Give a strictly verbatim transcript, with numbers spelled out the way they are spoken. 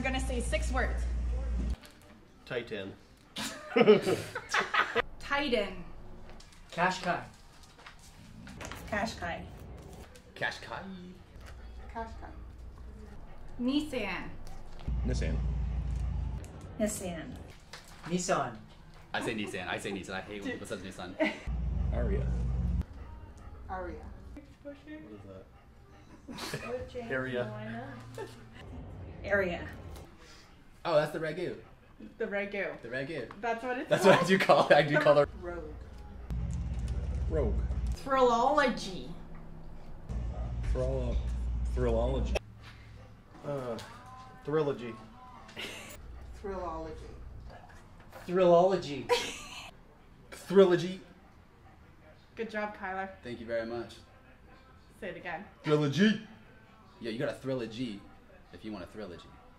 gonna say six words. Titan. Titan. Qashqai. Qashqai. Qashqai. Qashqai. Nissan. Nissan. Nissan. Nissan. I say Nissan. I say Nissan. I hate when people say Nissan. Aria. Aria. What is that? Area. Area. Oh, that's the Ragu. The Ragu. The Ragu. That's what it's That's called? what I do call it. I do call it. Rogue. Rogue. Thrillology. Thrill Thrillology. Uh, Thrillology. Thrillology. Thrillology. Thrillology. Good job, Kyler. Thank you very much. Say it again. Thrillology. Yeah, you got a Thrillology if you want a Thrillology.